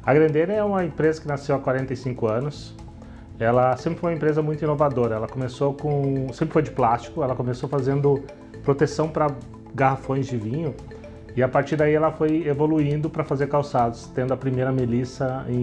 A Grendene é uma empresa que nasceu há 45 anos. Ela sempre foi uma empresa muito inovadora. Ela começou sempre foi de plástico. Ela começou fazendo proteção para garrafões de vinho e a partir daí ela foi evoluindo para fazer calçados, tendo a primeira Melissa em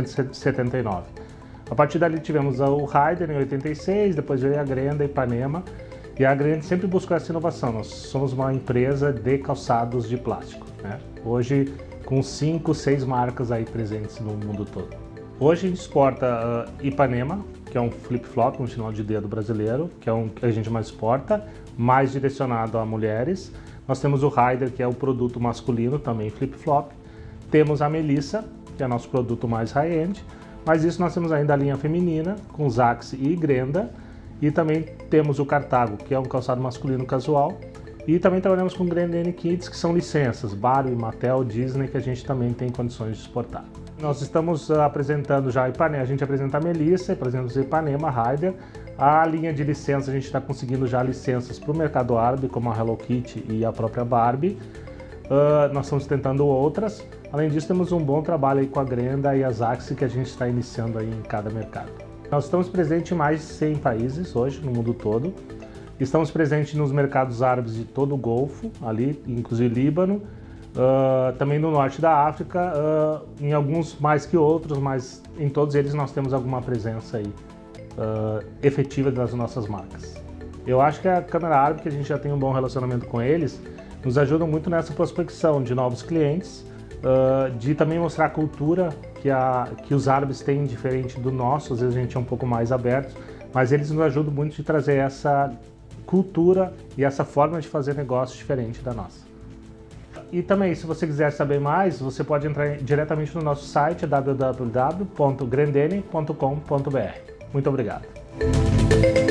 1979. A partir dali tivemos o Ryder em 86, depois veio a Grenda, Ipanema, e a Grenda sempre buscou essa inovação. Nós somos uma empresa de calçados de plástico, né? Hoje com 5, 6 marcas aí presentes no mundo todo. Hoje a gente exporta Ipanema, que é um flip-flop, um sinal de dedo brasileiro, que é um que a gente mais exporta, mais direcionado a mulheres. Nós temos o Ryder, que é o produto masculino, também flip-flop. Temos a Melissa, que é nosso produto mais high-end. Mas isso nós temos ainda a linha feminina, com Zaxy e Grenda. E também temos o Cartago, que é um calçado masculino casual. E também trabalhamos com Grendene Kids, que são licenças, Barbie, Mattel, Disney, que a gente também tem condições de exportar. Nós estamos apresentando já a Ipanema, a gente apresenta a Melissa, apresentamos a Ipanema, Ryder. A linha de licença, a gente está conseguindo já licenças para o mercado árabe, como a Hello Kitty e a própria Barbie. Nós estamos tentando outras. Além disso, temos um bom trabalho aí com a Grenda e a Zaxy, que a gente está iniciando aí em cada mercado. Nós estamos presentes em mais de 100 países hoje, no mundo todo. Estamos presentes nos mercados árabes de todo o Golfo, ali, inclusive Líbano, também no norte da África, em alguns mais que outros, mas em todos eles nós temos alguma presença aí efetiva das nossas marcas. Eu acho que a Câmara Árabe, que a gente já tem um bom relacionamento com eles, nos ajuda muito nessa prospecção de novos clientes, de também mostrar a cultura que os árabes têm diferente do nosso. Às vezes a gente é um pouco mais aberto, mas eles nos ajudam muito de trazer essa cultura e essa forma de fazer negócio diferente da nossa. E também, se você quiser saber mais, você pode entrar diretamente no nosso site www.grendene.com.br. Muito obrigado.